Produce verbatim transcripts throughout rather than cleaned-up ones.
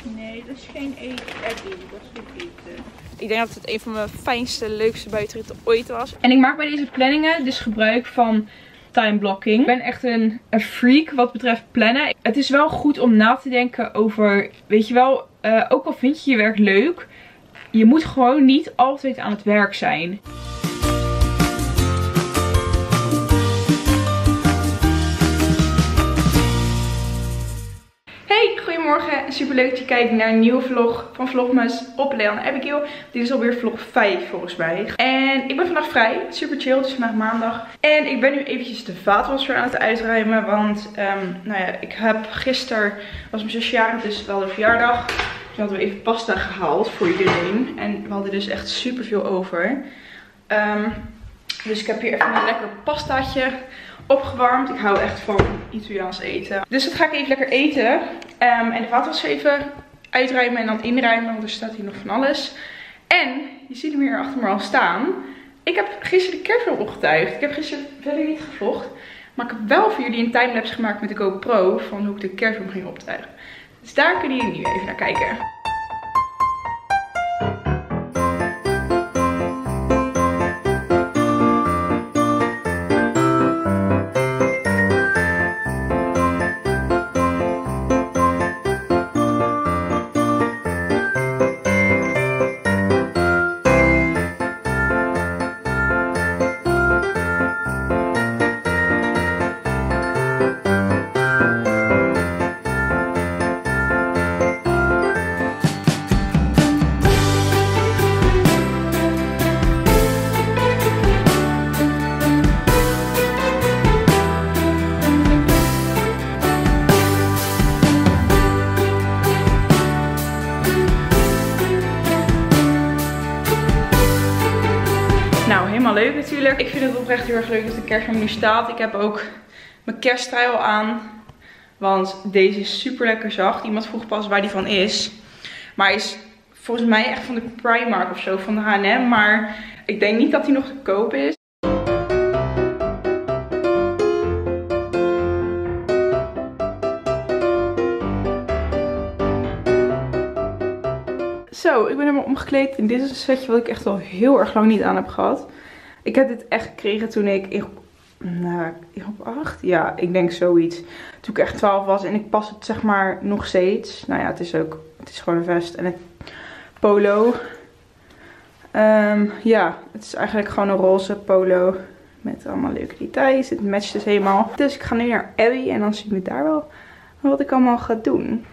Nee, dat is geen eten. Abby, dat is geen eten. Ik denk dat het een van mijn fijnste, leukste buitenritten ooit was. En ik maak bij deze planningen dus gebruik van timeblocking. Ik ben echt een, een freak wat betreft plannen. Het is wel goed om na te denken over, weet je wel, uh, ook al vind je je werk leuk, je moet gewoon niet altijd aan het werk zijn. Hey, goedemorgen. Super leuk dat je kijkt naar een nieuwe vlog van Vlogmas op Leon en Abigail. Dit is alweer vlog vijf volgens mij. En ik ben vandaag vrij. Super chill. Het is vandaag maandag. En ik ben nu eventjes de vaatwasser aan het uitruimen. Want um, nou ja, ik heb gisteren, was mijn zusje jarig, dus wel de verjaardag. Toen hadden we even pasta gehaald voor iedereen. En we hadden dus echt super veel over. Um, dus ik heb hier even een lekker pastaatje opgewarmd. Ik hou echt van Italiaans eten. Dus dat ga ik even lekker eten. Um, en de vaatwasser even uitruimen en dan inruimen. Want er staat hier nog van alles. En je ziet hem hier achter me al staan. Ik heb gisteren de kerstboom opgetuigd. Ik heb gisteren verder niet gevlogd. Maar ik heb wel voor jullie een timelapse gemaakt met de GoPro. Van hoe ik de kerstboom ging optuigen. Dus daar kunnen jullie nu even naar kijken. Nou, helemaal leuk natuurlijk. Ik vind het oprecht heel erg leuk dat de kerstboom nu staat. Ik heb ook mijn kersttrui al aan. Want deze is super lekker zacht. Iemand vroeg pas waar die van is. Maar hij is volgens mij echt van de Primark of zo, van de H en M. Maar ik denk niet dat hij nog te koop is. Zo, ik ben helemaal omgekleed en dit is een setje wat ik echt al heel erg lang niet aan heb gehad. Ik heb dit echt gekregen toen ik in groep, nou, in groep acht? Ja, ik denk zoiets. Toen ik echt twaalf was en ik pas het zeg maar nog steeds. Nou ja, het is ook, het is gewoon een vest en een polo. Um, ja, het is eigenlijk gewoon een roze polo met allemaal leuke details. Het matcht dus helemaal. Dus ik ga nu naar Abby en dan zien we daar wel wat ik allemaal ga doen.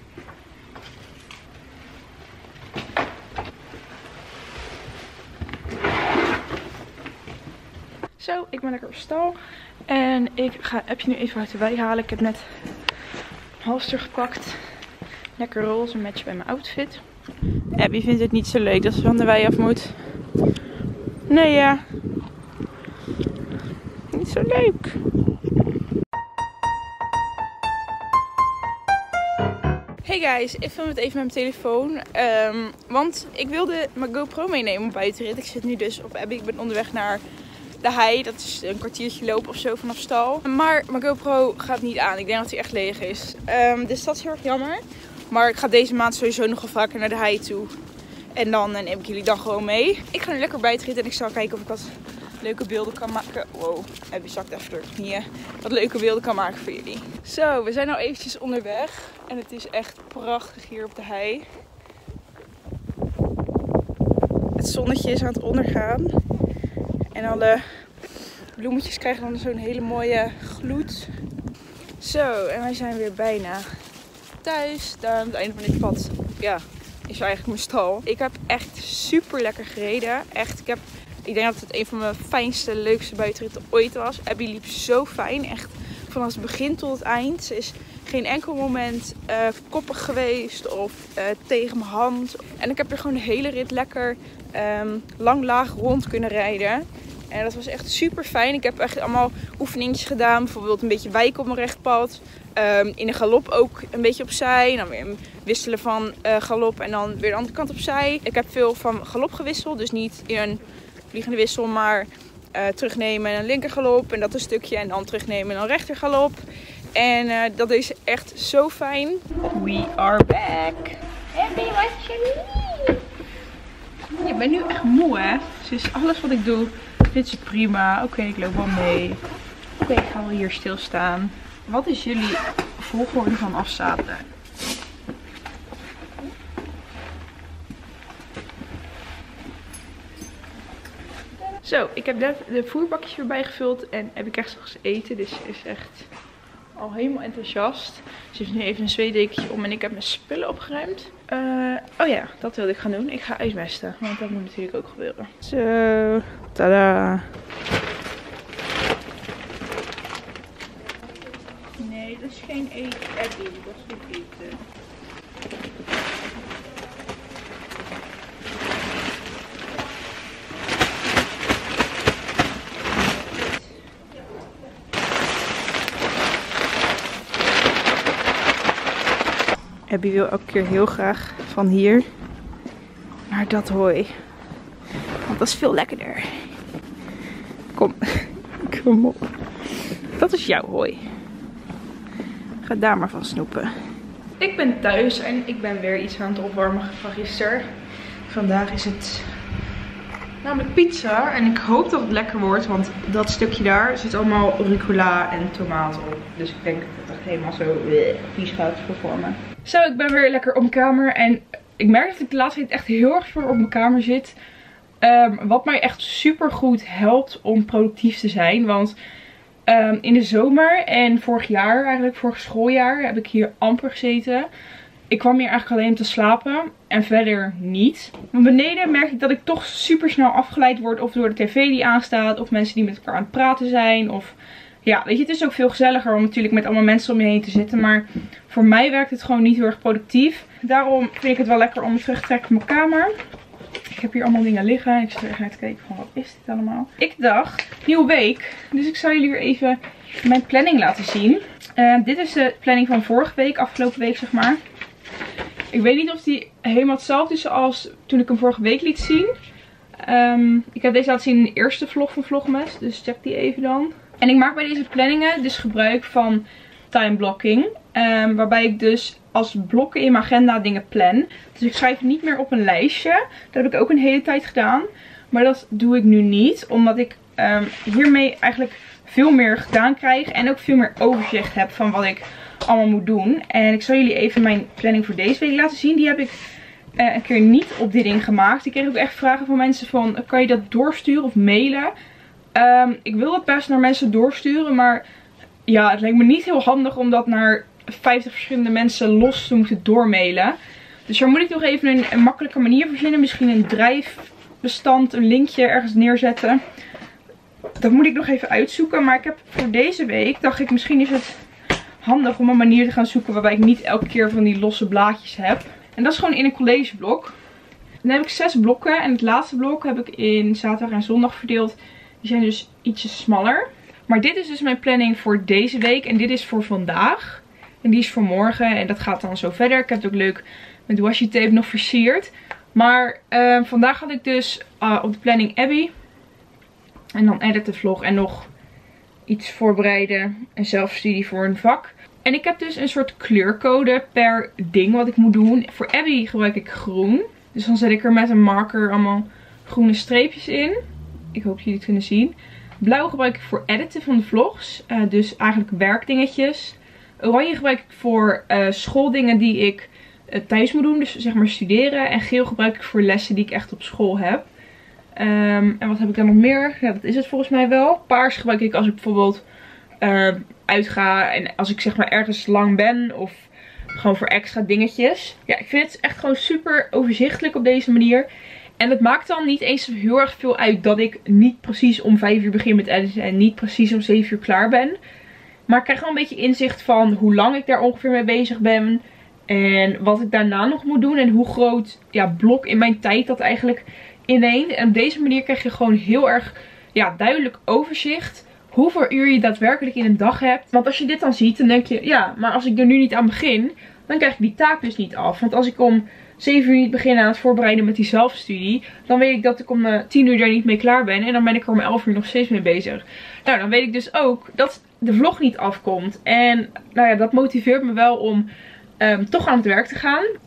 Zo, ik ben lekker op stal. En ik ga Appje nu even uit de wei halen. Ik heb net een halster gepakt. Lekker roze, match bij mijn outfit. Abby vindt het niet zo leuk dat ze van de wei af moet. Nee, ja. Niet zo leuk. Hey guys, ik film het even met mijn telefoon. Um, want ik wilde mijn GoPro meenemen op buitenrit. Ik zit nu dus op Abby. Ik ben onderweg naar de hei, dat is een kwartiertje lopen of zo vanaf stal. Maar mijn GoPro gaat niet aan. Ik denk dat hij echt leeg is. Um, dus dat is heel erg jammer. Maar ik ga deze maand sowieso nog wel vaker naar de hei toe. En dan neem ik jullie dan gewoon mee. Ik ga nu lekker buitenritten en ik zal kijken of ik wat leuke beelden kan maken. Wow, Abby zakt even door de knieën. Wat leuke beelden kan maken voor jullie. Zo, we zijn nou eventjes onderweg. En het is echt prachtig hier op de hei. Het zonnetje is aan het ondergaan. En alle bloemetjes krijgen dan zo'n hele mooie gloed. Zo, en wij zijn weer bijna thuis. Daar aan het einde van dit pad, ja, is eigenlijk mijn stal. Ik heb echt super lekker gereden. Echt, ik heb, ik denk dat het een van mijn fijnste, leukste buitenritten ooit was. Abby liep zo fijn. Echt vanaf het begin tot het eind. Ze is geen enkel moment uh, koppig geweest of uh, tegen mijn hand. En ik heb er gewoon de hele rit lekker um, lang laag rond kunnen rijden. En dat was echt super fijn. Ik heb echt allemaal oefeningetjes gedaan. Bijvoorbeeld een beetje wijken op mijn rechtpad. Um, in de galop ook een beetje opzij. En dan weer wisselen van uh, galop en dan weer de andere kant opzij. Ik heb veel van galop gewisseld. Dus niet in een vliegende wissel, maar uh, terugnemen en een linker galop. En dat een stukje. En dan terugnemen en dan rechter galop. En uh, dat is echt zo fijn. We are back. Abby, wat is je lief? Ik ben nu echt moe, hè. Dus alles wat ik doe, vindt ze prima. Oké, okay, ik loop wel mee. Oké, okay, ik ga wel hier stilstaan. Wat is jullie volgorde van afstapelen? Zo, ik heb net de voerbakjes weer bijgevuld en heb ik echt straks eten. Dus ze is echt al helemaal enthousiast. Ze heeft nu even een zweetdekentje om en ik heb mijn spullen opgeruimd. Uh, oh ja, dat wilde ik gaan doen. Ik ga uitmesten, want dat moet natuurlijk ook gebeuren. Zo, tada. Nee, dat is geen eten, Abby. Dat is geen eten. Abby wil elke keer heel graag van hier naar dat hooi. Want dat is veel lekkerder. Kom, kom op. Dat is jouw hooi. Ga daar maar van snoepen. Ik ben thuis en ik ben weer iets aan het opwarmen van gisteren. Vandaag is het namelijk pizza. En ik hoop dat het lekker wordt. Want dat stukje daar zit allemaal rucola en tomaat op. Dus ik denk dat het helemaal zo vies gaat vormen. Zo, ik ben weer lekker op mijn kamer. En ik merk dat ik de laatste tijd echt heel erg veel op mijn kamer zit. Um, wat mij echt super goed helpt om productief te zijn. Want um, in de zomer en vorig jaar, eigenlijk vorig schooljaar, heb ik hier amper gezeten. Ik kwam hier eigenlijk alleen om te slapen. En verder niet. Maar beneden merk ik dat ik toch super snel afgeleid word. Of door de tv die aanstaat. Of mensen die met elkaar aan het praten zijn. Of ja, weet je, het is ook veel gezelliger om natuurlijk met allemaal mensen om je heen te zitten. Maar voor mij werkt het gewoon niet heel erg productief. Daarom vind ik het wel lekker om me terug te trekken van mijn kamer. Ik heb hier allemaal dingen liggen. Ik zit er echt naar te kijken van wat is dit allemaal. Ik dacht, nieuwe week. Dus ik zal jullie weer even mijn planning laten zien. Uh, dit is de planning van vorige week, afgelopen week zeg maar. Ik weet niet of die helemaal hetzelfde is als toen ik hem vorige week liet zien. Um, ik heb deze laten zien in de eerste vlog van Vlogmas. Dus check die even dan. En ik maak bij deze planningen dus gebruik van time blocking. Um, waarbij ik dus als blokken in mijn agenda dingen plan. Dus ik schrijf niet meer op een lijstje. Dat heb ik ook een hele tijd gedaan. Maar dat doe ik nu niet. Omdat ik um, hiermee eigenlijk veel meer gedaan krijg. En ook veel meer overzicht heb van wat ik allemaal moet doen. En ik zal jullie even mijn planning voor deze week laten zien. Die heb ik uh, een keer niet op dit ding gemaakt. Ik kreeg ook echt vragen van mensen van, kan je dat doorsturen of mailen? Um, ik wil het best naar mensen doorsturen. Maar ja, het lijkt me niet heel handig om dat naar vijftig verschillende mensen los te moeten doormailen. Dus daar moet ik nog even een, een makkelijke manier verzinnen. Misschien een drijfbestand, een linkje ergens neerzetten. Dat moet ik nog even uitzoeken. Maar ik heb voor deze week, dacht ik, misschien is het handig om een manier te gaan zoeken waarbij ik niet elke keer van die losse blaadjes heb. En dat is gewoon in een collegeblok. Dan heb ik zes blokken. En het laatste blok heb ik in zaterdag en zondag verdeeld. Die zijn dus ietsje smaller. Maar dit is dus mijn planning voor deze week. En dit is voor vandaag. En die is voor morgen. En dat gaat dan zo verder. Ik heb het ook leuk met washi tape nog versierd. Maar uh, vandaag had ik dus uh, op de planning Abby. En dan edit de vlog. En nog iets voorbereiden. En zelfstudie voor een vak. En ik heb dus een soort kleurcode per ding wat ik moet doen. Voor Abby gebruik ik groen. Dus dan zet ik er met een marker allemaal groene streepjes in. Ik hoop dat jullie het kunnen zien. Blauw gebruik ik voor editen van de vlogs. Uh, dus eigenlijk werkdingetjes. Oranje gebruik ik voor uh, schooldingen die ik uh, thuis moet doen. Dus zeg maar studeren. En geel gebruik ik voor lessen die ik echt op school heb. Um, en wat heb ik dan nog meer? Ja, dat is het volgens mij wel. Paars gebruik ik als ik bijvoorbeeld uh, uitga. En als ik zeg maar ergens lang ben. Of gewoon voor extra dingetjes. Ja, ik vind het echt gewoon super overzichtelijk op deze manier. En het maakt dan niet eens heel erg veel uit dat ik niet precies om vijf uur begin met editen. En niet precies om zeven uur klaar ben. Maar ik krijg wel een beetje inzicht van hoe lang ik daar ongeveer mee bezig ben. En wat ik daarna nog moet doen. En hoe groot ja, blok in mijn tijd dat eigenlijk inneemt. En op deze manier krijg je gewoon heel erg ja, duidelijk overzicht. Hoeveel uur je daadwerkelijk in een dag hebt. Want als je dit dan ziet, dan denk je, ja, maar als ik er nu niet aan begin, dan krijg ik die taak dus niet af. Want als ik om zeven uur niet begin aan het voorbereiden met die zelfstudie, dan weet ik dat ik om uh, tien uur daar niet mee klaar ben. En dan ben ik er om elf uur nog steeds mee bezig. Nou, dan weet ik dus ook dat de vlog niet afkomt. En nou ja, dat motiveert me wel om um, toch aan het werk te gaan.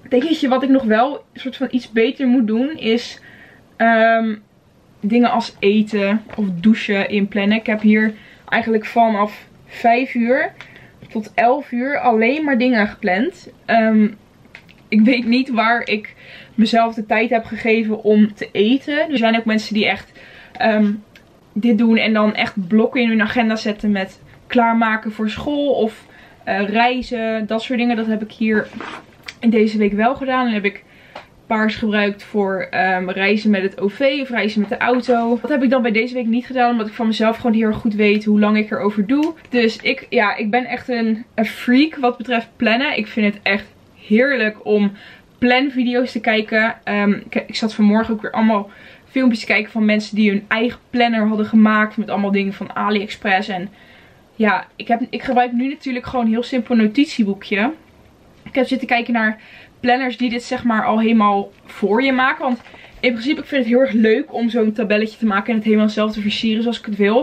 dingetje wat ik nog wel een soort van iets beter moet doen is um, dingen als eten of douchen inplannen. Ik heb hier eigenlijk vanaf vijf uur tot elf uur alleen maar dingen gepland. Um, ik weet niet waar ik mezelf de tijd heb gegeven om te eten. Er zijn ook mensen die echt um, dit doen en dan echt blokken in hun agenda zetten met klaarmaken voor school of uh, reizen. Dat soort dingen. Dat heb ik hier in deze week wel gedaan. Dan heb ik paars gebruikt voor um, reizen met het O V of reizen met de auto. Dat heb ik dan bij deze week niet gedaan. Omdat ik van mezelf gewoon heel erg goed weet hoe lang ik erover doe. Dus ik, ja, ik ben echt een, een freak wat betreft plannen. Ik vind het echt heerlijk om planvideo's te kijken. Um, ik, ik zat vanmorgen ook weer allemaal filmpjes te kijken van mensen die hun eigen planner hadden gemaakt. Met allemaal dingen van AliExpress. En ja, ik, heb, ik gebruik nu natuurlijk gewoon een heel simpel notitieboekje. Ik heb zitten kijken naar planners die dit zeg maar al helemaal voor je maken. Want in principe ik vind het heel erg leuk om zo'n tabelletje te maken en het helemaal zelf te versieren zoals ik het wil.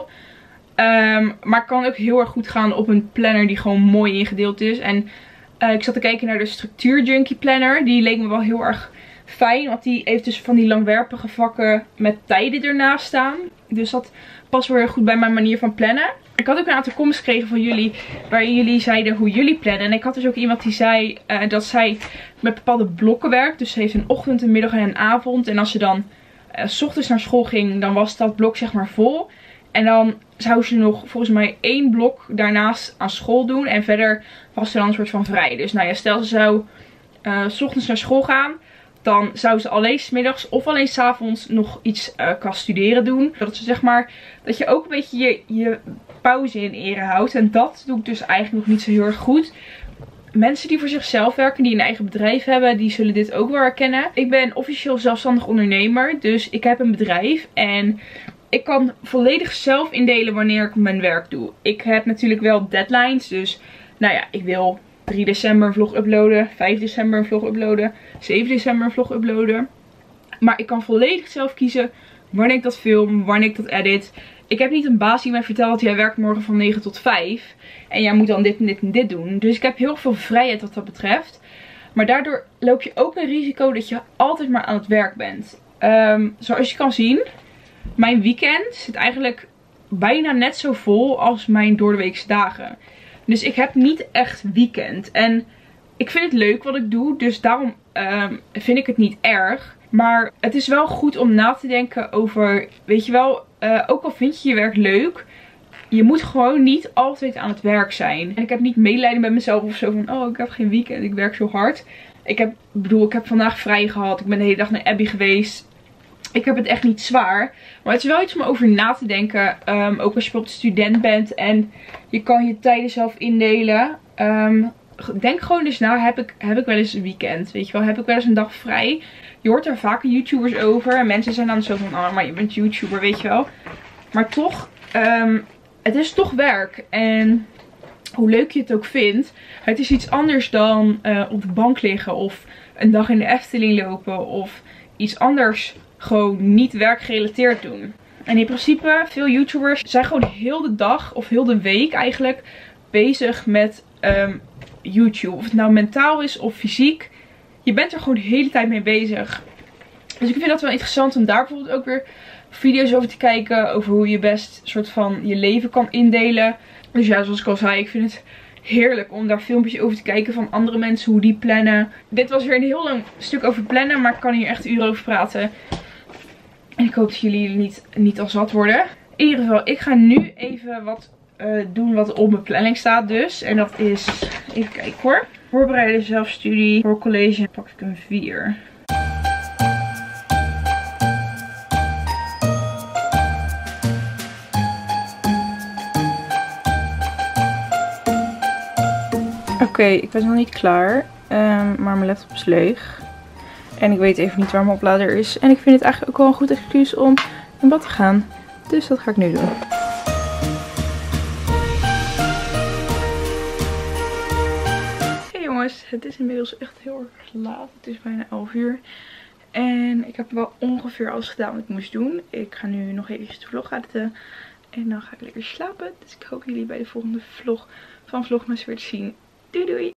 Um, maar het kan ook heel erg goed gaan op een planner die gewoon mooi ingedeeld is. En uh, ik zat te kijken naar de Structuur Junkie planner. Die leek me wel heel erg fijn. Want die heeft dus van die langwerpige vakken met tijden ernaast staan. Dus dat past wel heel goed bij mijn manier van plannen. Ik had ook een aantal comments gekregen van jullie waarin jullie zeiden hoe jullie plannen. En ik had dus ook iemand die zei uh, dat zij met bepaalde blokken werkt. Dus ze heeft een ochtend, een middag en een avond. En als ze dan uh, 's ochtends naar school ging, dan was dat blok zeg maar vol. En dan zou ze nog volgens mij één blok daarnaast aan school doen. En verder was ze dan een soort van vrij. Dus nou ja, stel ze zou uh, 's ochtends naar school gaan. Dan zou ze alleen 's middags of alleen 's avonds nog iets uh, qua studeren doen. Dat ze zeg maar, dat je ook een beetje je, je pauze in ere houdt. En dat doe ik dus eigenlijk nog niet zo heel erg goed. Mensen die voor zichzelf werken, die een eigen bedrijf hebben, die zullen dit ook wel herkennen. Ik ben officieel zelfstandig ondernemer. Dus ik heb een bedrijf en ik kan volledig zelf indelen wanneer ik mijn werk doe. Ik heb natuurlijk wel deadlines. Dus nou ja, ik wil drie december een vlog uploaden. vijf december een vlog uploaden. zeven december een vlog uploaden. Maar ik kan volledig zelf kiezen wanneer ik dat film, wanneer ik dat edit. Ik heb niet een baas die mij vertelt, jij werkt morgen van negen tot vijf. En jij moet dan dit en dit en dit doen. Dus ik heb heel veel vrijheid wat dat betreft. Maar daardoor loop je ook een risico dat je altijd maar aan het werk bent. Um, zoals je kan zien, mijn weekend zit eigenlijk bijna net zo vol als mijn doordeweekse dagen. Dus ik heb niet echt weekend. En ik vind het leuk wat ik doe. Dus daarom um, vind ik het niet erg. Maar het is wel goed om na te denken over, weet je wel, uh, ook al vind je je werk leuk, je moet gewoon niet altijd aan het werk zijn. En ik heb niet medelijden met mezelf of zo van, oh ik heb geen weekend, ik werk zo hard. Ik heb, bedoel, ik heb vandaag vrij gehad. Ik ben de hele dag naar Abby geweest. Ik heb het echt niet zwaar. Maar het is wel iets om over na te denken. Um, ook als je bijvoorbeeld student bent en je kan je tijden zelf indelen. Um, denk gewoon eens na, heb ik, heb ik wel eens een weekend? Weet je wel, heb ik wel eens een dag vrij? Je hoort er vaker YouTubers over. En mensen zijn dan zo van, oh maar je bent YouTuber, weet je wel. Maar toch, um, het is toch werk. En hoe leuk je het ook vindt, het is iets anders dan uh, op de bank liggen. Of een dag in de Efteling lopen. Of iets anders gewoon niet werkgerelateerd doen. En in principe, veel YouTubers zijn gewoon heel de dag of heel de week eigenlijk bezig met um, YouTube. Of het nou mentaal is of fysiek. Je bent er gewoon de hele tijd mee bezig. Dus ik vind dat wel interessant om daar bijvoorbeeld ook weer video's over te kijken. Over hoe je best soort van je leven kan indelen. Dus ja, zoals ik al zei, ik vind het heerlijk om daar filmpjes over te kijken van andere mensen. Hoe die plannen. Dit was weer een heel lang stuk over plannen. Maar ik kan hier echt uren over praten. En ik hoop dat jullie niet, niet al zat worden. In ieder geval, ik ga nu even wat uh, doen wat op mijn planning staat dus. En dat is, even kijken hoor. Voorbereiden zelfstudie voor college. Pak ik een vier. Oké, okay, ik ben nog niet klaar. Um, maar mijn laptop is leeg. En ik weet even niet waar mijn oplader is. En ik vind het eigenlijk ook wel een goed excuus om in bad te gaan. Dus dat ga ik nu doen. Hey jongens, het is inmiddels echt heel erg laat. Het is bijna elf uur. En ik heb wel ongeveer alles gedaan wat ik moest doen. Ik ga nu nog even de vlog editen. En dan ga ik lekker slapen. Dus ik hoop jullie bij de volgende vlog van Vlogmas weer te zien. Doei doei!